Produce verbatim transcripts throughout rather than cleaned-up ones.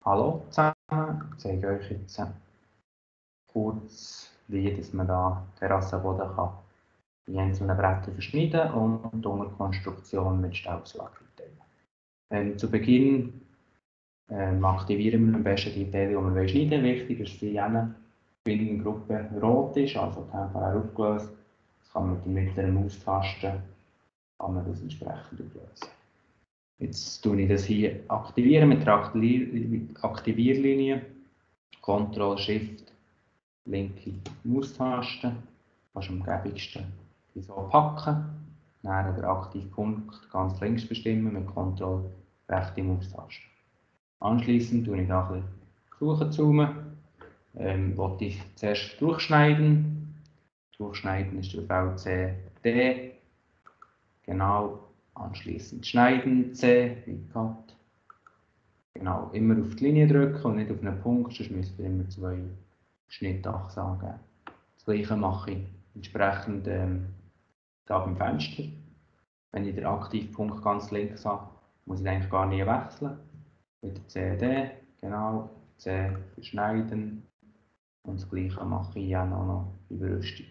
Hallo zusammen, ich zeige euch jetzt kurz, wie dass man da Terrassenboden kann die einzelnen Bretter verschneiden und die Unterkonstruktion mit Staubsauger einteilen. Ähm, zu Beginn ähm, aktivieren wir am besten die Teile, die wir schneiden wollen. Wichtig ist, dass die Bindengruppe rot ist, also temporär aufgelöst. Das kann man mit der mittleren Maustaste kann man das entsprechend auflösen. Jetzt tue ich das hier aktivieren mit der Aktivierlinie. Ctrl Shift, linke Maustaste. Das ist am gäbigsten so packen. Dann den Aktivpunkt ganz links bestimmen mit Ctrl rechte Maustaste. Anschließend tue ich da ein bisschen durchzoomen. Ähm, wollte ich zuerst durchschneiden. Durchschneiden ist der Befehl C D. Genau. Anschließend schneiden, C, wie Cut. Genau, immer auf die Linie drücken und nicht auf einen Punkt, sonst müsst ihr immer zwei Schnittachsen angeben. Das gleiche mache ich entsprechend ähm, da beim Fenster. Wenn ich den Aktivpunkt ganz links habe, muss ich eigentlich gar nicht wechseln. Wieder C D, genau, C für Schneiden. Und das gleiche mache ich auch noch bei der Rüstung.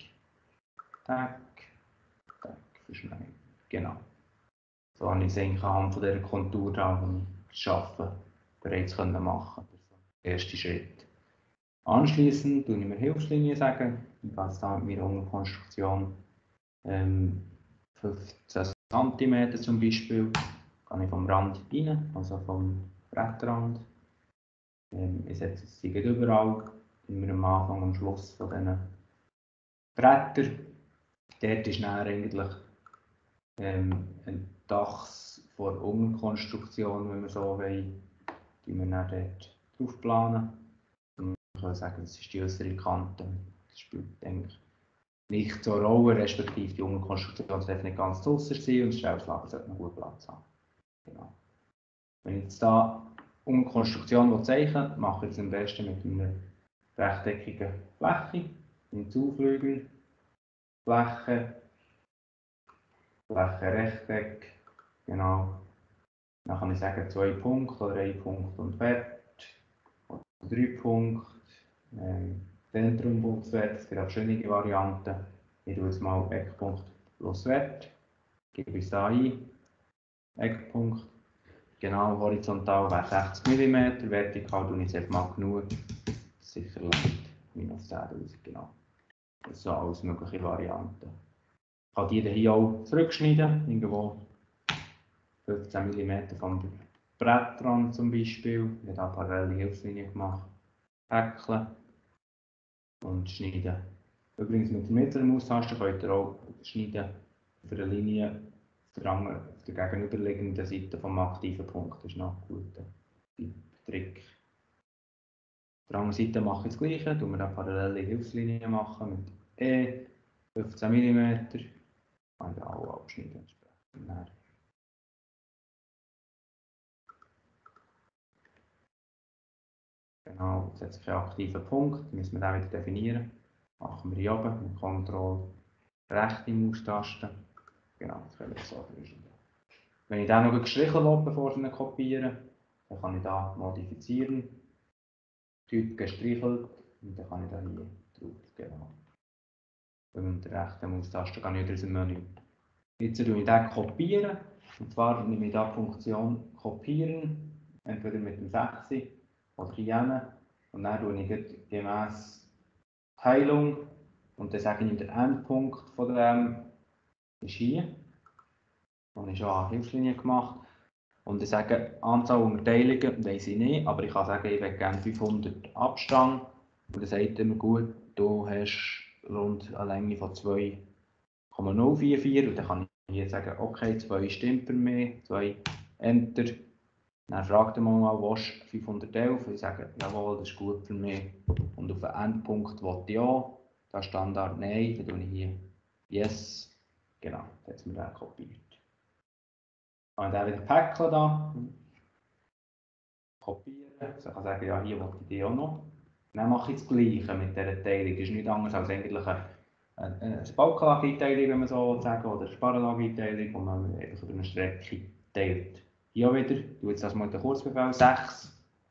Tack, Tack für Schneiden, genau. So habe ich es eigentlich anhand von dieser Kontur da, die ich geschaffen bereits machen können. Der erste Schritt. Anschließend tue ich mir Hilfslinie sagen. Ich gehe jetzt da mit meiner Unterkonstruktion ähm, fünfzehn Zentimeter zum Beispiel. Gehe ich vom Rand rein, also vom Brettrand. Ähm, ich setze es überall, immer am Anfang und am Schluss von diesen Brettern. Dort ist dann eigentlich ähm, ein Dachs vor Unterkonstruktion, wenn wir so wollen, die wir dann dort drauf planen. Und ich kann sagen, das ist die äußere Kante. Das spielt eigentlich nicht so eine Rolle, respektive die Unterkonstruktion sollte nicht ganz draussen sein und das Stellslager sollte noch gut Platz haben. Genau. Wenn ich jetzt hier Unterkonstruktion zeichne, mache ich es am besten mit einer rechteckigen Fläche, Hinzuflügel, Fläche, Fläche Rechteck, genau. Dann kann ich sagen zwei Punkte oder ein Punkt und Wert, oder drei Punkte, ähm, Zentrumpunktwert, es gibt auch verschiedene Varianten. Ich tue jetzt mal Eckpunkt plus Wert, gebe es da ein, Eckpunkt, genau horizontal wäre sechzig Millimeter, vertikal tue ich es einfach mal genug, sicher leicht, minus zehntausend, genau. Das sind alles mögliche Varianten. Ich kann die hier auch zurückschneiden, irgendwo fünfzehn Millimeter vom Brettrand zum Beispiel. Ich habe da parallele Hilfslinie gemacht. Häkeln und schneiden. Übrigens mit der mittleren Maustaste könnt ihr auch schneiden für eine Linie auf der, anderen, auf der gegenüberliegenden Seite vom aktiven Punkt. Das ist noch ein guter Trick. Auf der anderen Seite mache ich das Gleiche, tun wir eine parallele Hilfslinie machen mit E, fünfzehn Millimeter. Kann ich auch abschneiden. Genau, jetzt hat es keinen aktiven Punkt, müssen wir den wieder definieren. Machen wir hier oben mit Ctrl rechte Maustaste. Genau, das können wir so lösen. Wenn ich den noch gestrichen will, bevor ich ihn kopiere, dann kann ich da modifizieren. Typ gestrichelt und dann kann ich da hier drauf. Genau. Und mit der rechten Maustaste kann ich wieder ins Menü. Jetzt tue ich den kopieren. Und zwar nehme ich da die Funktion kopieren, entweder mit dem sechs oder hier. Und dann tue ich gemäß Teilung und dann sage ich, der Endpunkt von dem ist hier. Und ich habe eine Hilfslinie gemacht. Und ich sage, Anzahl Unterteilungen weiss ich nicht, aber ich kann sagen, ich will gerne fünfhundert Abstand. Und dann sagt er mir, gut, du hast rund eine Länge von zwei Komma null vier vier. Und dann kann ich hier sagen, okay, zwei stimmt für mich, zwei Enter. Dann fragt er mal, was du fünfhundertelf? Und ich sage, jawohl, das ist gut für mich. Und auf den Endpunkt will ich ja. Da Standard Nein, dann tue ich hier Yes. Genau, dann hat es mir den kopiert. Und dann wieder Päckchen da. Kopieren. Also ich kann sagen, ja, hier will ich die auch noch. Dann mache ich das Gleiche mit dieser Teilung. Das ist nicht anders als eigentlich eine, eine, eine Balkenlage-Einteilung, wenn man so sagen will, oder eine Sparrenlage-Einteilung, wo man einfach über eine Strecke teilt. Hier wieder, ich tue jetzt das mal den Kurzbefehl sechs.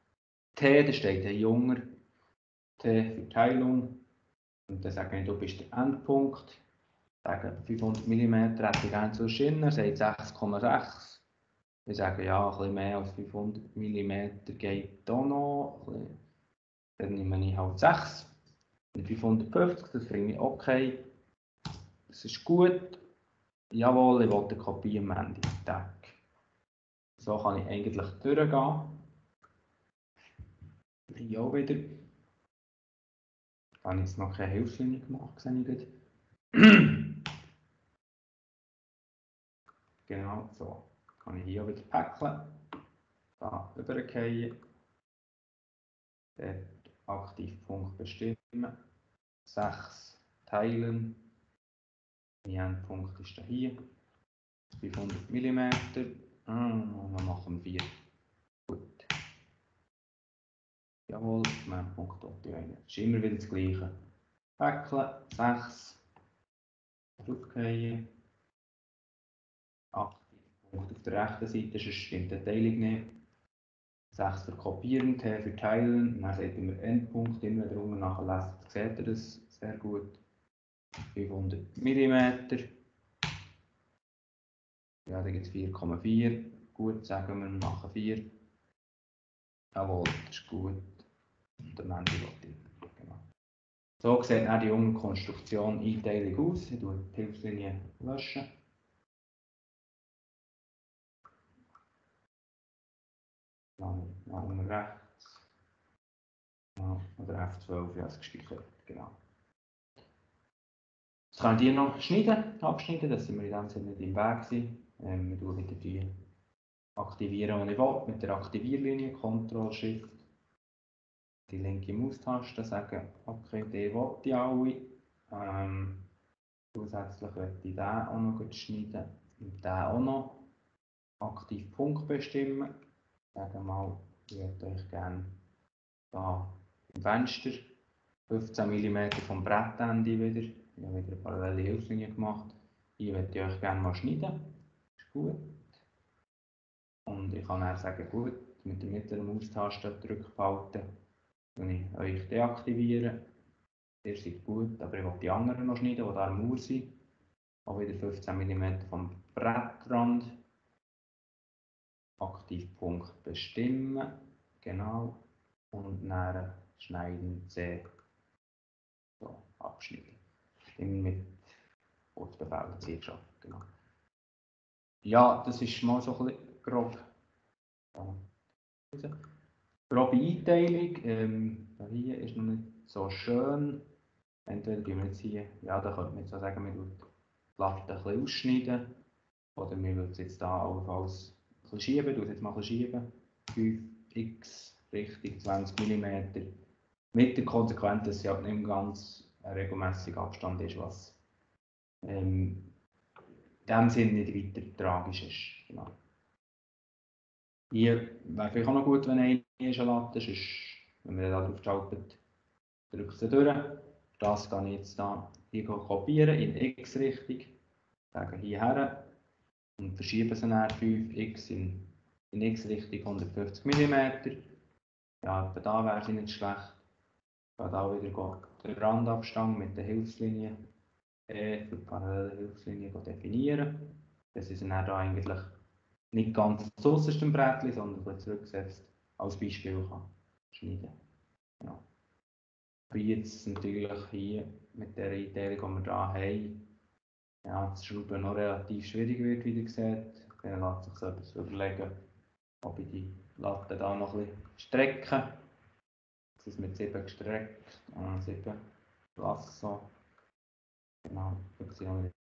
T, da steht ein Junger, T für Teilung. Und dann sage ich, du bist der Endpunkt. Sagen fünfhundert Millimeter hätte ich gerne zu Schienen, er sagt sechs Komma sechs. Ich sage, ja, ein bisschen mehr als fünfhundert Millimeter geht auch noch. Dann nehme ich halt sechs. Und fünfhundertfünfzig, das finde ich okay. Das ist gut. Jawohl, ich will eine Kopie am Ende. Tag. So kann ich eigentlich durchgehen. Hier auch wieder. Da habe ich jetzt noch keine Hilfslinie gemacht, sehe ich gut. Genau, so. Kann ich hier wieder päckeln. Da übergehen. Den Aktivpunkt bestimmen. sechs teilen. Mein Endpunkt ist hier. fünfhundert Millimeter. Und dann machen wir vier. Gut. Jawohl, mein Punkt neun. Das ist immer wieder das Gleiche. Päckeln, sechs. Draufgehen. Aktivpunkt auf der rechten Seite, sonst stimmt die Teilung nicht. sechs für Kopieren, T für Teilen. Dann seht ihr Endpunkt, immer wieder unten nachlesen. Seht ihr das sehr gut. fünfhundert Millimeter. Ja, da gibt es vier Komma vier. Gut, sagen wir, wir machen vier. Jawohl, das ist gut. Und am Ende wollte ich. Genau. So sieht auch die junge Konstruktion Einteilung aus. Ich lösche die Hilfslinie. Löschen. Dann machen wir rechts. Ja, oder F zwölf, ja, das gespeichert. Genau. Jetzt kann ich die noch schneiden, abschneiden, dass wir in dem Sinne nicht im Weg sind. Ähm, wir tun wieder die aktivieren, die ich will, mit der Aktivierlinie, Ctrl Shift, die linke Maustaste, sagen, okay, die will ich alle. Ähm, zusätzlich möchte ich den auch noch schneiden und den auch noch. Aktiv Punkt bestimmen. Sagen mal, ich würde euch gerne da im Fenster fünfzehn Millimeter vom Brettende wieder. Ich habe wieder eine parallele Hilfslinie gemacht. Hier würde ich euch gerne mal schneiden. Ist gut. Und ich kann dann sagen, gut, mit der mittleren Maustaste drückbehalten, wenn ich euch deaktiviere. Ihr seid gut, aber ich will die anderen noch schneiden, die da am Mauer sind. Auch wieder fünfzehn Millimeter vom Brettrand. Aktivpunkt bestimmen. Genau. Und dann schneiden C. So, abschneiden. Immer mit Kurzbefehl C schon. Genau. Ja, das ist mal so ein bisschen grob. Ja. Grobe Einteilung. Ähm, hier ist noch nicht so schön. Entweder tun wir jetzt hier, ja, da könnte man jetzt auch sagen, wir tun die Platte ein bisschen ausschneiden. Oder wir würden es jetzt da allenfalls ein bisschen schieben. Du jetzt mal ein bisschen schieben. fünf x Richtung zwanzig Millimeter. Mit der Konsequenz, dass es ja nicht ganz ein regelmäßiger Abstand ist, was ähm, in dem Sinne nicht weiter tragisch ist. Genau. Hier wäre vielleicht auch noch gut, wenn eine ist eine Latte, sonst, wenn man da drauf schaltet, drückt sie durch. Das kann ich jetzt da hier kopieren in X-Richtung, sage hierher und verschiebe sie dann fünf x in, in X-Richtung hundertfünfzig Millimeter. Ja, etwa da wäre sie nicht schlecht. Ich kann da wieder den Randabstand mit der Hilfslinie E für die parallele Hilfslinie definieren. Das ist dann da eigentlich nicht ganz das äußerste Brettchen, sondern ein zurückgesetzt als Beispiel kann schneiden. Ja. Wie jetzt natürlich hier mit der Einteilung, die wir hier haben, ja, das Schrauben noch relativ schwierig wird, wie ihr seht. Dann lässt sich so etwas überlegen, ob ich die Latte da noch ein bisschen strecke. Das ist mit sieben gestreckt, äh, sieben Lasso. Genau,